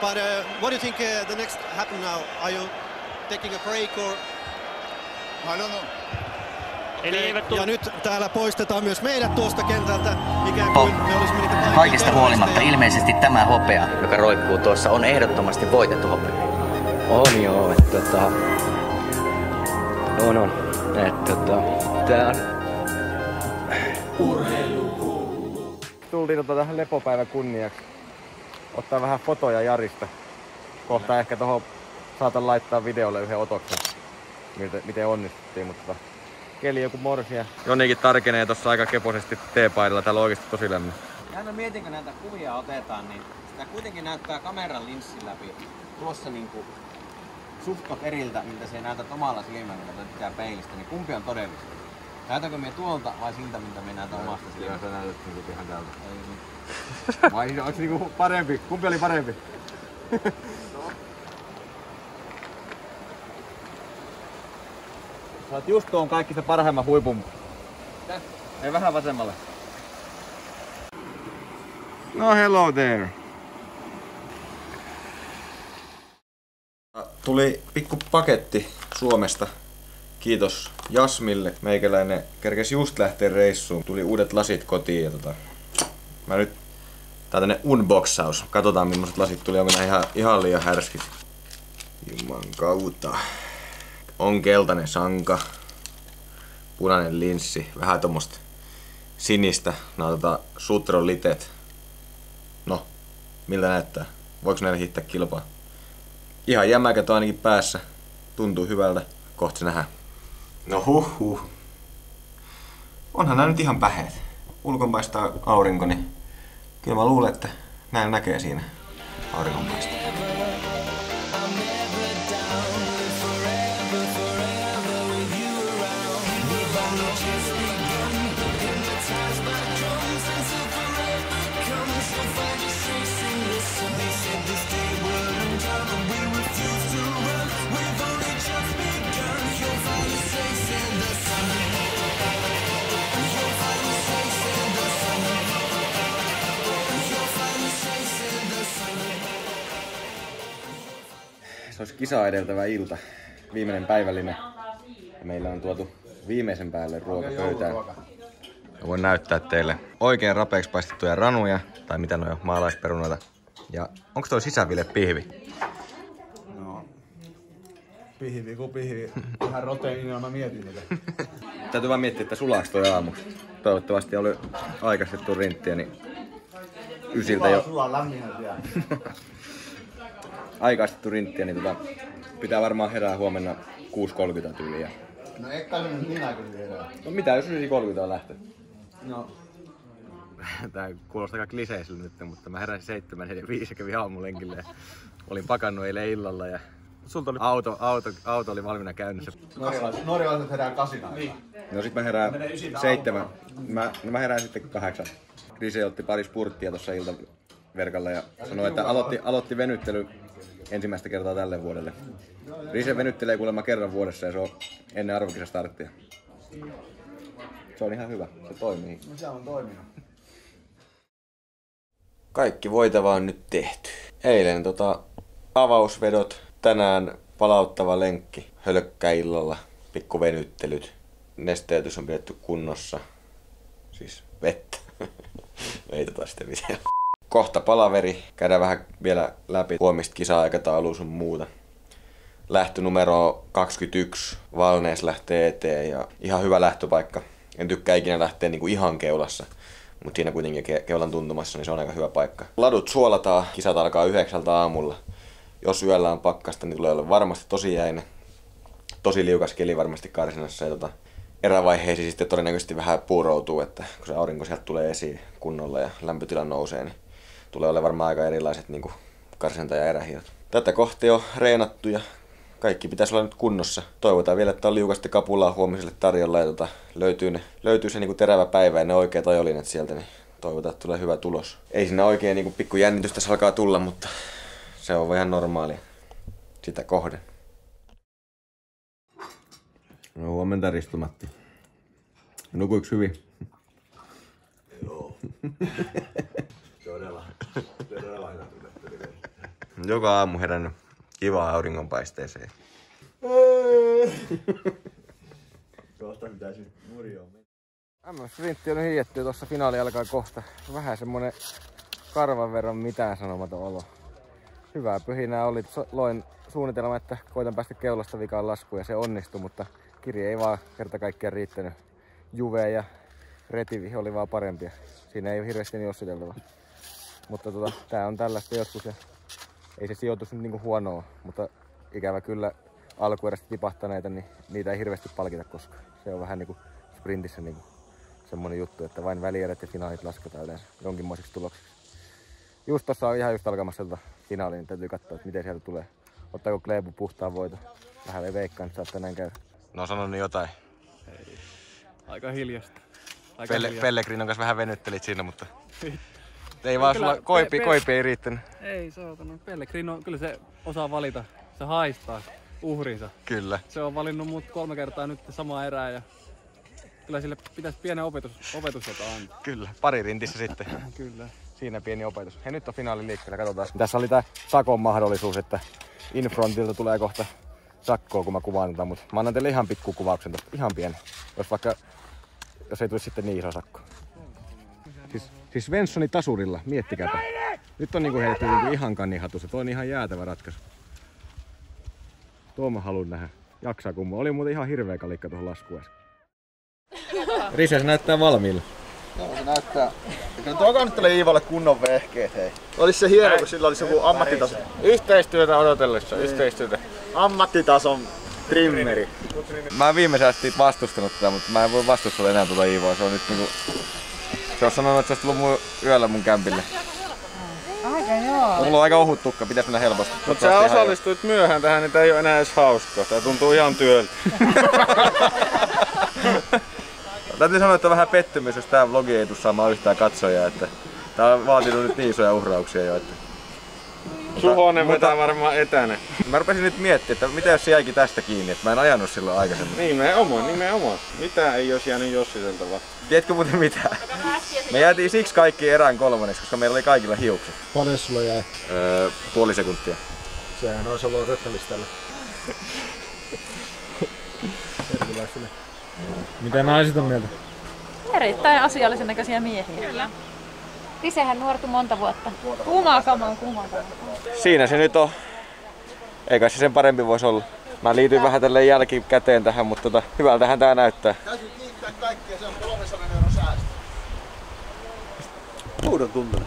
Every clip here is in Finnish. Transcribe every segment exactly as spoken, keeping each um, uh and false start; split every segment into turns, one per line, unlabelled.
But uh, what do you think uh, the next happen now? Are you taking a break or?
I don't know.
Eli eivät ja nyt täällä poistetaan myös meidät tuosta kentältä, ikään kuin me olisimme niitä kaikista
Kaikesta huolimatta ilmeisesti tämä hopea, joka roikkuu tuossa, on ehdottomasti voitettu hopea.
On joo, että tota... On on. Että tota... Tää on... Tultiin tota tähän lepopäivän kunniaksi ottaa vähän fotoja Jarista. Kohta ehkä tohon saatan laittaa videolle yhden otoksen, miten onnistuttiin, mutta keli joku morsia. Jonikin tarkenee tossa aika keposesti teepaidalla, täällä on oikeesti tosi lämmin.
Aina mietin, kun näitä kuvia otetaan, niin sitä kuitenkin näyttää kameran linssin läpi tuossa niinku suhkot eriltä, miltä se näytät omalla silmällä, kun näytetään peilistä, niin kumpi on todellista? Näytänkö me tuolta vai siltä, miltä me näytän omasta silmästä?
Joo, sä näytät niinku ihan täältä. Vai onks niinku parempi? Kumpi oli parempi? Sä oot just tuon kaikista parhaimman huipun. Mitä? Ei vähän vasemmalle. No hello there. Tuli pikku paketti Suomesta. Kiitos Jasmille. Meikäläinen kerkesi just lähteä reissuun. Tuli uudet lasit kotiin ja tota... Mä nyt... Tää on tänne unboxaus. Katsotaan millaiset lasit tuli. Onko nää ihan, ihan liian härskit. Juman kautta. On keltainen sanka. Punainen linssi. Vähän tommosta sinistä. Nää on tota Sutron litet. No, miltä näyttää? Voiko näillä hittää kilpaa? Ihan jämäkät on ainakin päässä. Tuntuu hyvältä. Kohta se nähdään. No huh huh. Onhan nää nyt ihan päheet. Ulkon paistaa aurinko, niin kyllä mä luulen, että näin näkee siinä auringonpaista. Se olisi kisaa edeltävä ilta, viimeinen päivällinen. Ja meillä on tuotu viimeisen päälle ruoka pöytään. Ja voin näyttää teille oikein rapeiksi paistettuja ranuja, tai mitä ne on, maalaisperunoita. Ja onko toi sisävile pihvi?
No, pihvi kun pihvi. Vähän roteiinia mä mietin niitä.
Täytyy vaan miettiä, että sulaaks toi aamuksi. Toivottavasti oli aikaistettu rinttiä, niin ysiltä jo...
Sulla on lämminä siellä.
Aikaistettu rinttiä, niin tota, pitää varmaan herää huomenna kuusi kolmekymmentä tyyliä.
No ei kai nyt niin aikaisin herää.
No mitä, jos yhdeksän kolmekymmentä on lähtö?
No.
Tää kuulostaa aika kliseisellä nyt, mutta mä heräsin seitsemän neljäkymmentäviisi ja kävin aamulenkille ja olin pakannut eilen illalla ja sulta oli auto, auto, auto oli valmiina käynnissä.
Norjalaiset, norjalaiset herää kasin aikaa. Niin.
No sit mä herään seitsemän. Mä, no mä herään sitten kahdeksan. Rise otti pari spurttia tuossa iltaverkalla ja sanoi, että aloitti, aloitti venyttely ensimmäistä kertaa tälle vuodelle. Rise venyttelee kuulemma kerran vuodessa ja se on ennen arvokisastarttia. Se on ihan hyvä, se toimii.
No se on toiminut.
Kaikki voitava on nyt tehty. Eilen tota, avausvedot, tänään palauttava lenkki, hölkkäillalla, pikku venyttelyt. Nesteytys on pidetty kunnossa. Siis vettä. Ei tota sitten mitään. Kohta palaveri. Käydään vähän vielä läpi huomista kisa-aikataulua sun muuta. Lähtö numero kaksikymmentäyksi. Valnees lähtee eteen ja ihan hyvä lähtöpaikka. En tykkää ikinä lähteä niinku ihan keulassa. Mutta siinä kuitenkin ke- keulan tuntumassa, niin se on aika hyvä paikka. Ladut suolataan. Kisat alkaa yhdeksältä aamulla. Jos yöllä on pakkasta, niin tulee olla varmasti tosi jäinen. Tosi liukas keli varmasti karsinassa. Ja tota, erävaiheisiin sitten todennäköisesti vähän puuroutuu, että kun se aurinko sieltä tulee esiin kunnolla ja lämpötila nousee, niin tulee olla varmaan aika erilaiset niin kuin karsinta- ja erähiot. Tätä kohti on reenattu ja kaikki pitäisi olla nyt kunnossa. Toivotaan vielä, että on liukasti kapulaa huomiselle tarjolla ja tota, löytyy, ne, löytyy se niin kuin terävä päivä ja ne oikeat ajolinet sieltä, niin toivotaan, että tulee hyvä tulos. Ei siinä oikein niin kuin pikku jännitystä tässä alkaa tulla, mutta se on ihan normaalia sitä kohden. No huomenta Risto-Matti. Nukuiks hyvin?
Joo. Todella. Todella aina.
Joka aamu herännyt kivaan auringonpaisteeseen.
Kohta pitäisi murjoon mennä.
M S-sprintti on hiijetty, tuossa finaali alkaa kohta. Vähän semmonen karvan verran mitään sanomaton olo. Hyvää pyhinää oli. Loin suunnitelma, että koitan päästä keulasta vikaan laskuun ja se onnistui, mutta kirje ei vaan kerta kaikkiaan riittänyt. Juve ja Retivi oli vaan parempia. Siinä ei ole hirveästi niin jossiteltavaa. Mutta tota, tää on tällaista joskus ja ei se sijoitus nyt niinku huonoa, mutta ikävä kyllä alkuerästä tipahtaneita, niin niitä ei hirveästi palkita koskaan. Se on vähän niinku sprintissä niinku semmonen juttu, että vain välierät ja finaalit lasketaan yleensä jonkinmoiseksi tulokseksi. Just tossa on ihan just alkamassa tota finaali, niin täytyy katsoa, että miten sieltä tulee. Ottaako Kleebu puhtaan voiton? Vähän veikkaan, että saattaa näin käydä.
No sano nyt jotain.
Ei. Aika hiljasta.
Aika Pelle, hiljasta. Pellegrinon kanssa vähän venyttelit siinä, mutta ei vaan sulla koipi, pe- koipi ei riittänyt.
Ei saatana. Pellegrino, kyllä se osaa valita. Se haistaa uhrinsa.
Kyllä.
Se on valinnut mut kolme kertaa nyt samaa erää ja kyllä sille pitäisi pienen opetus, opetus jota antaa.
Kyllä, pari rintissä sitten.
Kyllä.
Siinä pieni opetus. He nyt on finaali liikkeellä, katsotaan. Tässä oli tää sakon mahdollisuus, että Infrontilta tulee kohta sakkoa, kun mä kuvaan tätä, mutta mä annan teille ihan pikku kuvauksen tosta, ihan pieni. Jos vaikka, jos ei tulisi sitten niin iso sakko. Siis, siis Svenssoni tasurilla, miettikääpä. Nyt on niinku heitetty niinku ihan kannihatussa, toi on ihan jäätävä ratkaisu. Tuo mä haluun nähdä. Jaksaa kummo. Oli muuten ihan hirveä kalikka tuohon laskuun äsken. Rise, se näyttää valmiille.
Joo, se näyttää. Kyllä tuo kannattelee Iivalle kunnon vehkeet, hei. Olis se hieno, kun sillä olisi joku ammattitaso.
Yhteistyötä odotellessa, yhteistyötä.
Ammattitason trimmeri.
Mä oon viimeisen asti vastustanut tätä, mutta mä en voi vastustaa enää tuota Iivoa. Se on nyt niinku... Se on sanonut, että se olisi tullut mun yöllä mun kämpille.
Aika joo.
Mulla on aika ohut tukka, pitäis mennä helposti.
Mut sä osallistuit myöhään tähän, niin tää ei oo enää edes hauskaa. Tää tuntuu ihan työltä.
Täytyy sanoa, että on vähän pettymys, jos tää vlogi ei tuu saamaan yhtään katsojaa. Että tää on vaatinut nyt niin isoja uhrauksia jo. Että...
Suhonen vetää varmaan etäne.
Mä rupesin nyt miettimään, että mitä jos se jäikin tästä kiinni, että mä en ajanut silloin aikaisemmin.
Nimenomaan, nimenomaan. Mitä ei olisi jäänyt jossiteltavaa?
Tiedätkö muuten mitä? Me jäätiin siksi kaikki erään kolmanneksi, koska meillä oli kaikilla hiukset.
Paljon sulla jäi?
Öö, puoli sekuntia.
Sehän olisi ollut otettavissa
Mitä naiset on mieltä?
Erittäin asiallisen näköisiä miehiä. Kyllä. Risehän nuortu monta vuotta. Kuumaa kamaa, kuumaa kamaa.
Siinä se nyt on. Eikä se sen parempi voisi olla. Mä liityin vähän tälleen jälkikäteen tähän, mutta tota, hyvältähän tää näyttää.
Täytyy kiittää kaikkia, se on kolmesataa euron säästö. Puudon tuntunut.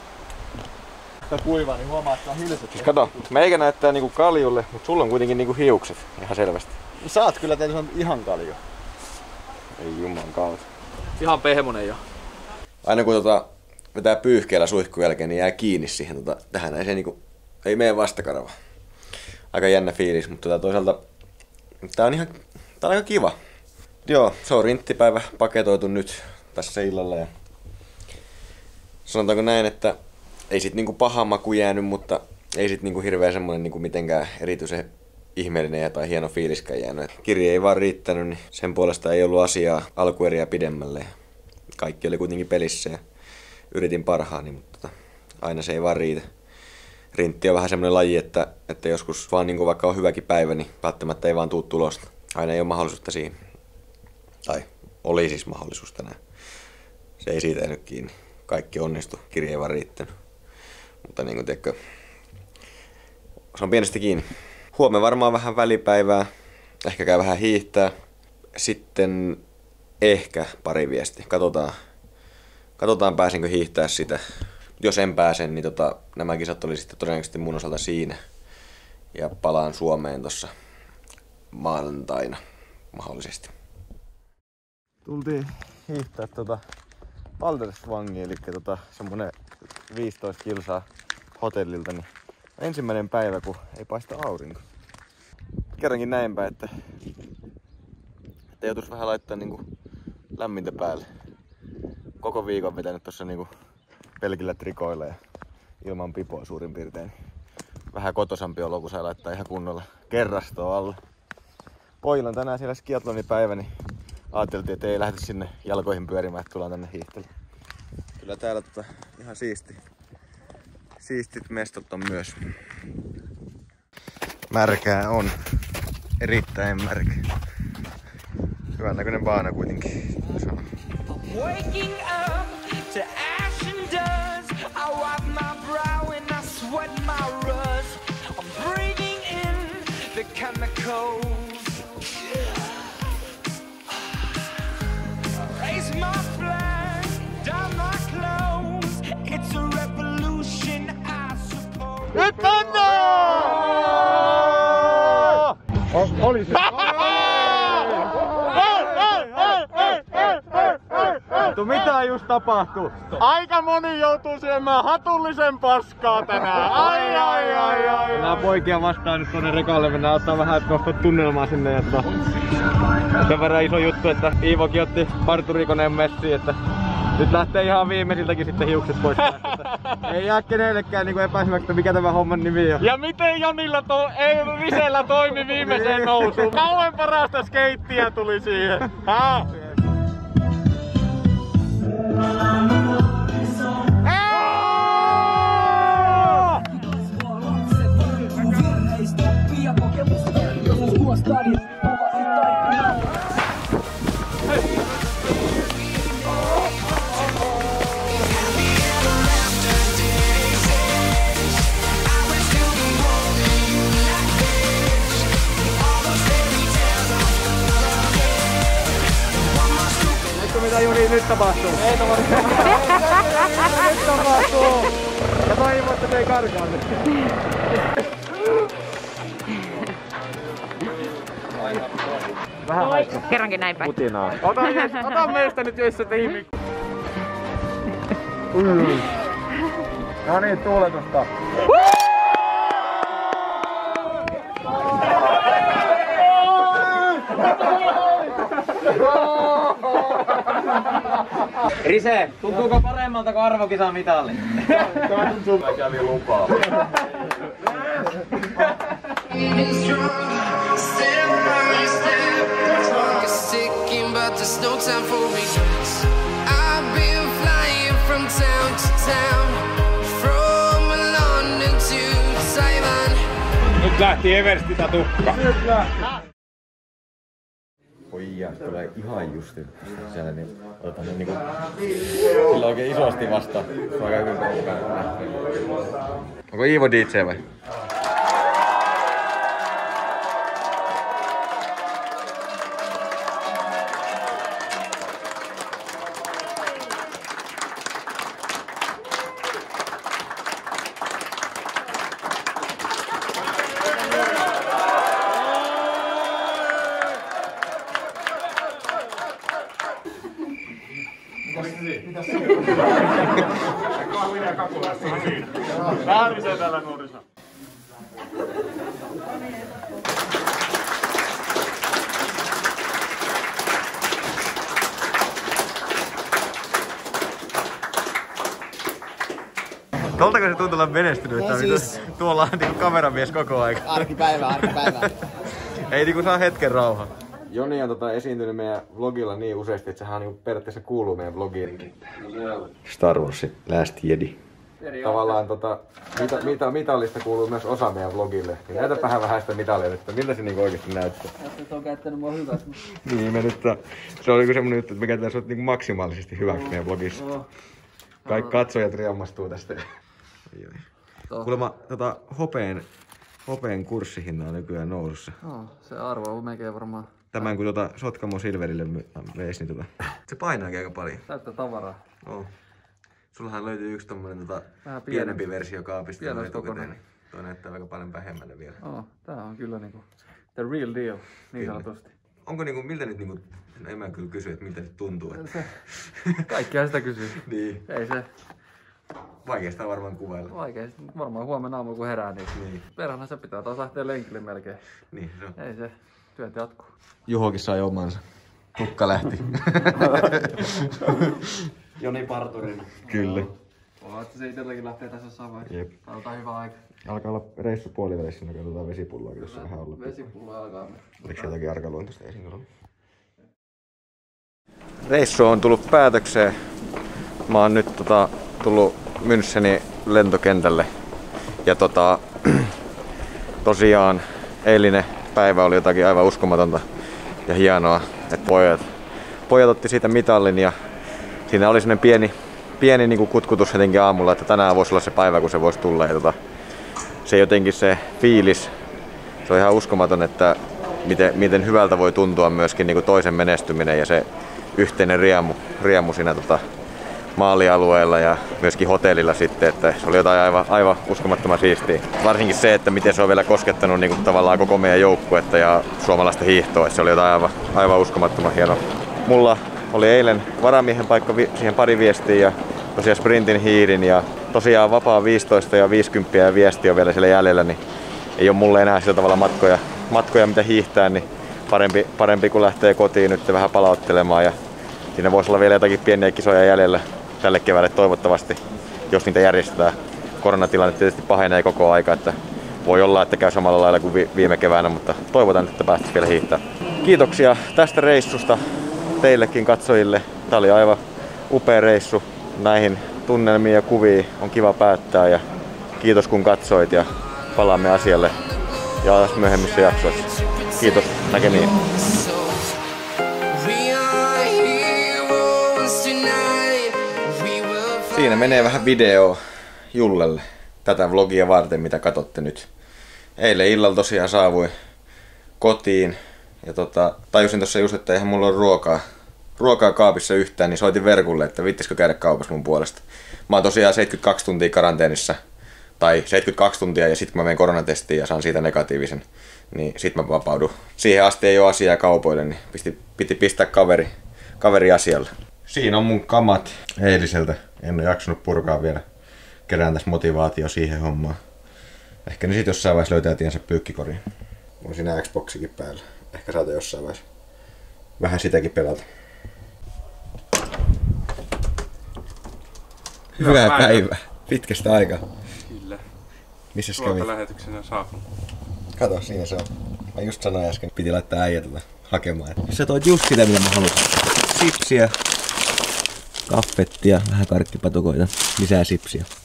Tää kuivaa, niin huomaa, että on hilset.
Siis kato, meikä näyttää niinku kaljulle, mutta sulla on kuitenkin niinku hiukset ihan selvästi.
Sä oot kyllä teillä ihan kalju.
Ei juman kautta.
Ihan pehmonen jo.
Aina kun tota, vetää pyyhkeellä suihkun jälkeen, niin jää kiinni siihen. Tota, tähän ei se niinku, ei mene vastakarva. Aika jännä fiilis, mutta tota, toisaalta tää on ihan, tää on aika kiva. Joo, se on rinttipäivä paketoitu nyt tässä illalla. Ja sanotaanko näin, että ei sit niinku paha maku jäänyt, mutta ei sit niinku hirveä semmonen niinku mitenkään erityisen ihmeellinen tai hieno fiiliskään jäänyt. Kirje ei vaan riittänyt, niin sen puolesta ei ollut asiaa alkueriä pidemmälle. Kaikki oli kuitenkin pelissä ja yritin parhaani, mutta tota, aina se ei vaan riitä. Rintti on vähän semmoinen laji, että, että joskus vaan niin kuin vaikka on hyväkin päivä, niin välttämättä ei vaan tuu tulosta. Aina ei ole mahdollisuutta siihen. Tai oli siis mahdollisuus tänään. Se ei siitä jäänyt kiinni. Kaikki onnistui, kirje ei vaan riittänyt. Mutta niin kuin tiedätkö, se on pienestä kiinni. Huomenna varmaan vähän välipäivää. Ehkä käy vähän hiihtää. Sitten ehkä pari viestiä. Katsotaan, katsotaan pääsenkö hiihtää sitä. Jos en pääse, niin tota, nämä kisat oli sitten todennäköisesti mun osalta siinä. Ja palaan Suomeen tuossa maanantaina mahdollisesti.
Tultiin hiihtää tota Baldersvangiin, eli tota semmonen viisitoista kilsaa hotellilta. Niin ensimmäinen päivä, kun ei paista aurinko. Kerrankin näinpä, että, että joutuis vähän laittaa niinku lämmintä päälle. Koko viikon vetänyt tossa niinku pelkillä trikoilla ja ilman pipoa suurin piirtein. Vähän kotosampi olo, kun saa laittaa ihan kunnolla kerrastoa alle. Pojilla on tänään siellä skiathlonin päivä, niin ajateltiin, että ei lähdetä sinne jalkoihin pyörimään, että tullaan tänne hiihtelyyn. Kyllä täällä tota ihan siisti,
Siistit mestot on myös. Märkää on. Erittäin märkä. Hyvän näköinen baana kuitenkin.
Waking up to ash and dust. I wipe my brow and I sweat my rust. I'm breathing in the chemicals. Raise my flag, down my clothes. It's a revolution, I suppose.
Nyt mennään! Oli se. Mitä just tapahtuu? Aika moni joutuu syömään hatullisen paskaa tänään. Ai ai ai ai. Mennään poikia vastaan nyt tonne rekalle. Mennään ottaa vähän nostaa tunnelmaa sinne. Ja tota, sen verran iso juttu, että Iivokin otti parturikoneen messiin, että nyt lähtee ihan viimeisiltäkin sitten hiukset pois. Ei jää kenellekään niinku epäisymättä, mikä tämä homman nimi on. Ja miten Jonilla to ei Risellä toimi viimeiseen nousuun? Kauan parasta skeittiä tuli siihen. Ha? Mitä Juni nyt tapahtuu? Ei tapahtuu. Nyt tapahtuu. Ja toivon, että se ei karkaa nyt. Vähän haittaa.
Kerrankin näin päin.
Putinaa. Ota, ota meistä nyt Jesse tiimi. No niin, tuuletusta.
Rise, tuntuuko paremmalta kuin arvokisan mitali?
Tämä tuntuu. Mä kävin lupaa. Nyt lähti Everstistä tukka.
Oi ja tulee ihan just siellä, niin otetaan ne niinku sillä oikein isosti vastaan. Se on aika hyvin porukkaa. Onko Iivo D J vai?
Mitäs se? Kahvin ja kakulassa on siinä. Väärisee täällä nuorissa.
Toltako se tuntuu olla menestynyt? No siis. Tuolla on niinku kameramies koko aika.
Arkipäivä, arkipäivä.
Ei niinku saa hetken rauhaa. Joni on tota esiintynyt meidän vlogilla niin useasti, että sehän niinku periaatteessa kuuluu meidän vlogiin. Star Wars Last Jedi. Tavallaan tota, mita, mita, mitallista kuuluu myös osa meidän vlogille. Niin näytäpähän vähän sitä mitalia nyt, että miltä se niinku oikeesti näyttää.
Että on käyttänyt mua hyväksi.
Niin, me nyt, se oli niinku semmonen juttu, että me käytetään sut niinku maksimaalisesti hyväksi meidän vlogissa. Kaikki katsojat riemmastuu tästä. Kuulemma tota, hopeen, hopeen kurssihinta on nykyään nousussa.
No, se arvo on melkein varmaan.
Tämän kun tota Sotkamo Silverille veisi, niin tota, se painaakin aika paljon.
Täyttä tavaraa.
Oh. Sullahan löytyy yksi tommonen tota, pienempi, pienempi versio kaapista. Etukäteen. Tuo näyttää aika paljon vähemmän vielä.
Oh, tää on kyllä niinku the real deal, niin sanotusti.
Onko niinku, miltä nyt niinku, en mä kyllä kysy, että miltä se tuntuu. Että...
Se, kaikkihan sitä kysyy.
Niin.
Ei se.
Vaikeasta varmaan kuvailla.
Vaikeasti. Varmaan huomenna aamulla kun herää, niin, niin. Perhana se pitää taas lähteä lenkille melkein.
Niin se on.
Ei se. Työt jatkuu.
Juhokin sai omansa. Tukka lähti.
Joni parturin.
Kyllä.
Voi että se itselläkin lähtee tässä samaan.
Jep.
Katsotaan hyvä aika.
Alkaa olla reissu puolivälissä, niin katsotaan vesipulloa, jos se vähän olla.
Vesipullo alkaa.
Oliko se jotakin arkaluontoista esiin? Reissu on tullut päätökseen. Mä oon nyt tota, tullut Müncheni lentokentälle. Ja tota, tosiaan eilinen päivä oli jotakin aivan uskomatonta ja hienoa, että pojat, pojat otti siitä mitallin ja siinä oli sellainen pieni, pieni niin kuin kutkutus jotenkin aamulla, että tänään voisi olla se päivä, kun se voisi tulla. Ja tota, se jotenkin se fiilis, se on ihan uskomaton, että miten, miten hyvältä voi tuntua myöskin niin kuin toisen menestyminen ja se yhteinen riemu, riemu siinä tota, maalialueella ja myöskin hotellilla sitten, että se oli jotain aivan, aivan uskomattoman siistiä. Varsinkin se, että miten se on vielä koskettanut niin kuin tavallaan koko meidän joukkuetta ja suomalaista hiihtoa, että se oli jotain aivan, aivan uskomattoman hienoa. Mulla oli eilen varamiehen paikka vi- siihen pari viestiä ja tosiaan sprintin hiirin ja tosiaan vapaa viisitoista ja viisikymmentä ja viesti on vielä siellä jäljellä, niin ei ole mulle enää sillä tavalla matkoja, matkoja mitä hiihtää, niin parempi, parempi kun lähtee kotiin nyt vähän palauttelemaan ja siinä voisi olla vielä jotakin pieniä kisoja jäljellä tälle keväälle toivottavasti, jos niitä järjestetään. Koronatilanne tietysti pahenee koko aika, että voi olla, että käy samalla lailla kuin viime keväänä, mutta toivotan, että päästäisiin vielä hiihtää. Kiitoksia tästä reissusta teillekin katsojille. Tämä oli aivan upea reissu. Näihin tunnelmiin ja kuviin on kiva päättää ja kiitos kun katsoit ja palaamme asialle ja myöhemmissä jaksoissa. Kiitos, näkemiin. Siinä menee vähän video Jullelle tätä vlogia varten, mitä katsotte nyt. Eilen illalla tosiaan saavuin kotiin ja tota, tajusin tuossa just, että eihän mulla ole ruokaa, ruokaa kaapissa yhtään, niin soitin Verkulle, että viittisikö käydä kaupassa mun puolesta. Mä oon tosiaan seitsemänkymmentäkaksi tuntia karanteenissa, tai seitsemänkymmentäkaksi tuntia ja sitten mä menen koronatestiin ja saan siitä negatiivisen, niin sit mä vapaudun. Siihen asti ei ole asiaa kaupoille, niin piti, piti pistää kaveri, kaveri asialle. Siinä on mun kamat eiliseltä. En ole jaksanut purkaa vielä. Kerään tässä motivaatio siihen hommaan. Ehkä ne sit jossain vaiheessa löytää tiensä pyykkikoriin. On siinä Xboxikin päällä. Ehkä saata jossain vaiheessa vähän sitäkin pelata. Hyvää, Hyvää päivää. päivää. Pitkästä aikaa.
Kyllä.
Missäs kävit?
Ruokalähetyksenä saapunut.
Kato, siinä se on. Mä just sanoin äsken, piti laittaa äijä tota hakemaan. Sä toit just sitä, mitä mä halusin. Sipsiä, kaffettia, vähän karkkipatukoita, lisää sipsiä.